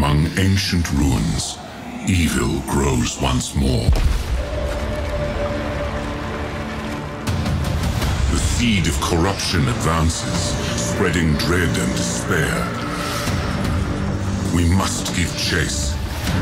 Among ancient ruins, evil grows once more. The seed of corruption advances, spreading dread and despair. We must give chase.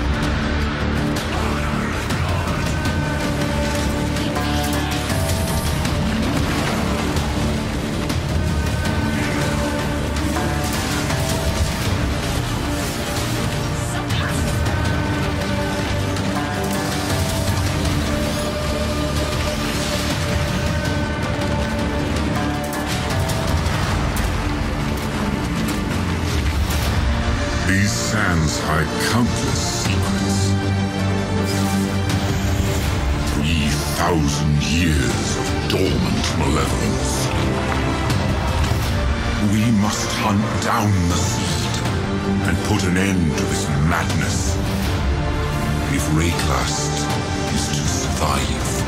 These sands hide countless secrets. 3,000 years of dormant malevolence. We must hunt down the seed and put an end to this madness. If Wraeclast is to survive.